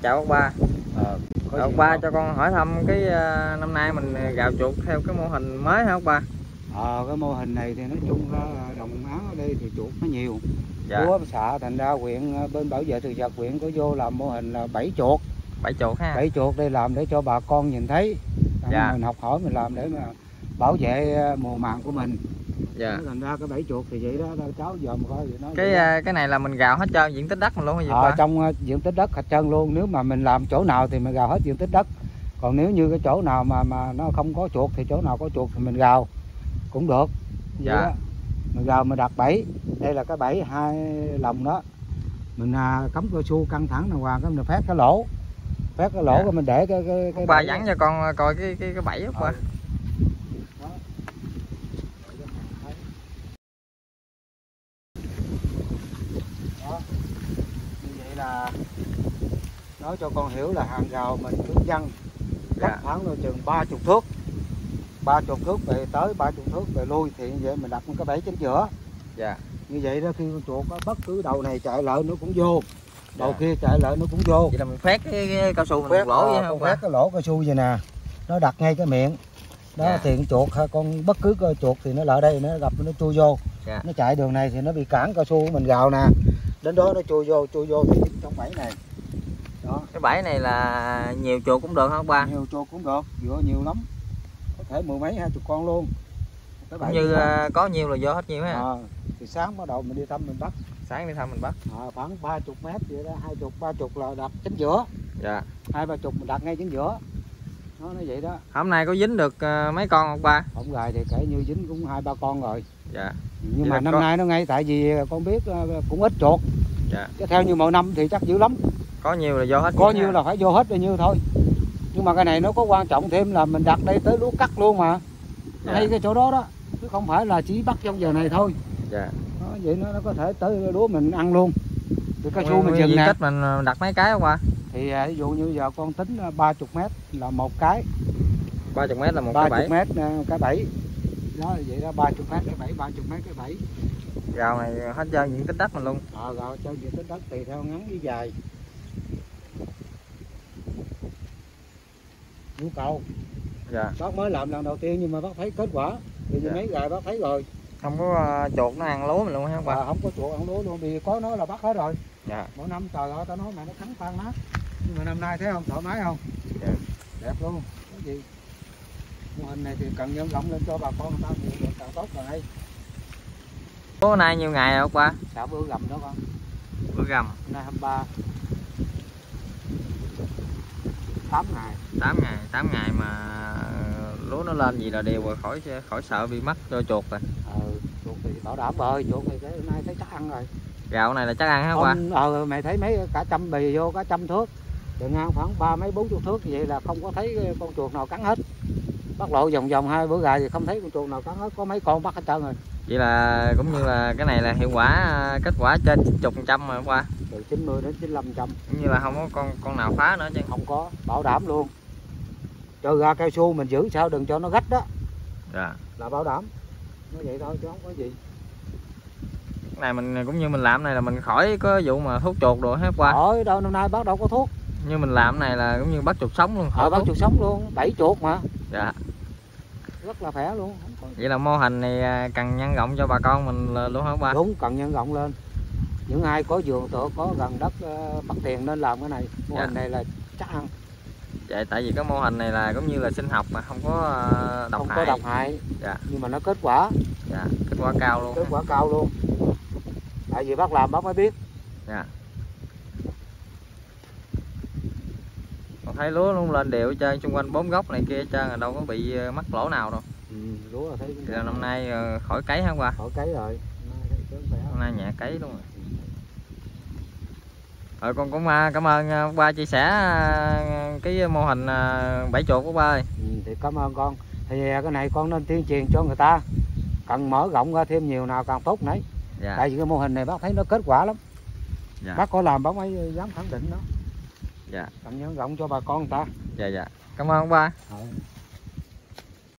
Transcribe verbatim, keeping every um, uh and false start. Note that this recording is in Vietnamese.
chào ông ba. Ờ, Ông ba cho con hỏi thăm cái uh, năm nay mình gạo chuột theo cái mô hình mới hả ông ba? Ờ, cái mô hình này thì nói chung ra đồng án ở đây thì chuột nó nhiều. Dạ. Lúa xạ thành ra huyện bên bảo vệ thực vật huyện có vô làm mô hình là bảy chuột. Bảy chuột ha. Bảy chuột đây làm để cho bà con nhìn thấy. Dạ. Mình học hỏi mình làm để mà bảo vệ mùa màng của mình. Dạ. Thành ra cái bảy chuột thì vậy đó, cháu giờ mà coi vậy nó. Cái cái này là mình gạo hết trơn diện tích đất mình luôn hay gì Ờ, ba? trong diện tích đất hết trơn luôn. Nếu mà mình làm chỗ nào thì mình gào hết diện tích đất. Còn nếu như cái chỗ nào mà mà nó không có chuột thì chỗ nào có chuột thì mình gào cũng được. Vậy dạ. Đó. Mình gào mình đặt bẫy. Đây là cái bẫy hai lồng đó. Mình à, cắm cao su căng thẳng đàng hoàng, cái mình phát cái lỗ. Phát cái lỗ dạ. rồi mình để cái cái cái ba dẫn cho con coi cái cái cái bẫy không ba. Ừ. Đó. Như vậy là nói cho con hiểu là hàng rào mình cứ văng cách Dạ. khoảng là chừng ba chục thước, ba chục thước về tới, ba chục thước về lui, thì như vậy mình đặt một cái bẫy chính giữa. Dạ. Như vậy đó, khi con chuột đó, bất cứ đầu này chạy lại nó cũng vô, đầu dạ. kia chạy lại nó cũng vô. Vậy là mình phát cái, cái cao su mình Phát lỗ à, vậy không ba? phát cái lỗ cao su vậy nè, nó đặt ngay cái miệng đó. Dạ. Thì con chuột ha, con bất cứ con chuột thì nó lại đây, nó gặp nó chui vô. Dạ. Nó chạy đường này thì nó bị cản cao su của mình gào nè, đến đó nó chui vô, chui vô thì trong bẫy này đó. Cái bẫy này là nhiều chuột cũng được không ba? Nhiều chuột cũng được, vừa nhiều lắm, có thể mười mấy hai chục con luôn. Cái Cũng như uh, có nhiều là vô hết nhiều ha. À, thì sáng bắt đầu mình đi thăm mình bắt. Sáng đi thăm mình bắt. À, khoảng ba chục mét vậy đó, hai chục ba chục là đặt chính giữa. Dạ. Hai ba chục mình đặt ngay chính giữa. Nó nói vậy đó. Hôm nay có dính được uh, mấy con không ba? Ổng gài thì kể như dính cũng hai ba con rồi. Dạ. Nhưng vậy mà năm có... nay nó ngay tại vì con biết uh, cũng ít chuột. Dạ. Chứ theo như mọi năm thì chắc dữ lắm. Có nhiều là vô hết. Có nhiêu là phải vô hết bao nhiêu thôi. Nhưng mà cái này nó có quan trọng thêm là mình đặt đây tới lúa cắt luôn mà. Dạ. Hay cái chỗ đó đó, chứ không phải là chỉ bắt trong giờ này thôi. Dạ. Đó, vậy nó, nó có thể tới lúa mình ăn luôn. Thì cao su mình dừng nè. nè. Mình đặt mấy cái không ba? Thì ví dụ như giờ con tính ba chục mét là một cái. ba chục mét là một cái bẫy. ba chục mét cái bẫy. Đó vậy đó, ba chục mét cái bẫy, ba chục mét cái bẫy. Gạo này hết trơn diện tích đất mình luôn. Ờ, à, gạo cho diện tích đất tùy theo ngắn với dài. Nhu cầu. Dạ. Bác mới làm lần đầu tiên nhưng mà bác thấy kết quả. Thì dạ. Mấy gài bác thấy rồi. Không có uh, chuột nó ăn lúa mình luôn hả ba? À, không có chuột ăn lúa luôn, vì có nó là bắt hết rồi. Dạ. Mỗi năm trời ơi tao nói mày nó cắn tan nát. Nhưng mà năm nay thấy không, thoải mái không? Dạ. Đẹp luôn. Cái gì? Mô hình này thì cần nhân rộng lên cho bà con người ta nhiều càng tốt càng hay. Bữa nay nhiêu ngày rồi ba? Xả bữa gầm đó con. Bữa gầm. Nay hai mươi ba. tám ngày. tám ngày, tám ngày mà lúa nó lên gì là đều rồi, khỏi khỏi sợ bị mất cho chuột rồi. Ờ, chuột thì bảo đảm rồi, chuột thì cái nay thấy chắc ăn rồi. Gạo này là chắc ăn hả ba? Ờ, mày thấy mấy cả trăm bì vô, cả trăm thước. Từ ngang khoảng ba mấy bốn chục thước vậy là không có thấy con chuột nào cắn hết. Bắt lộ vòng vòng hai bữa gà thì không thấy con chuột nào cắn hết, có mấy con bắt hết trơn rồi. Vậy là cũng như là cái này là hiệu quả, kết quả trên chín mươi phần trăm rồi qua. Từ chín mươi đến chín mươi lăm phần trăm. Cũng như là không có con con nào phá nữa chứ. Không có, bảo đảm luôn. Cho ra cao su mình giữ sao đừng cho nó gách đó. Dạ. Là bảo đảm. Nói vậy thôi chứ không có gì. Cái này mình cũng như mình làm này là mình khỏi có vụ mà thuốc chuột rồi hết qua. Khỏi đâu, năm nay bắt đầu có thuốc. Như mình làm này là cũng như bắt chuột sống luôn. Ờ, bắt chuột sống luôn, bảy chuột mà. Dạ. Rất là khỏe luôn. Vậy là mô hình này cần nhân rộng cho bà con mình luôn hả ba? Đúng, cần nhân rộng lên. Những ai có vườn tựa có gần đất uh, bắt tiền nên làm cái này. Mô dạ. hình này là chắc ăn. Vậy tại vì cái mô hình này là cũng như là sinh học mà không có độc không hại. Không có độc hại. Dạ. Nhưng mà nó kết quả. Dạ, kết quả cao luôn. Kết quả cao luôn. Tại vì bác làm bác mới biết. Dạ. Còn thấy lúa luôn lên đều chơi xung quanh bốn gốc này kia hết trơn, đâu có bị mắc lỗ nào đâu. Ừ, lúa là thấy. Thì là năm nay khỏi cấy hả qua? Khỏi cấy rồi. Hôm nay nhẹ cấy luôn rồi. Rồi con cũng cảm ơn ba chia sẻ cái mô hình bẫy chuột của ba ơi. Ừ, thì cảm ơn con. Thì cái này con nên tuyên truyền cho người ta. Cần mở rộng ra thêm nhiều nào càng tốt nấy. Dạ. Tại vì cái mô hình này bác thấy nó kết quả lắm. Dạ. Bác có làm bác mới dám khẳng định đó. Dạ. Cần nhân rộng cho bà con người ta. Dạ dạ. Cảm ơn ba. Ừ.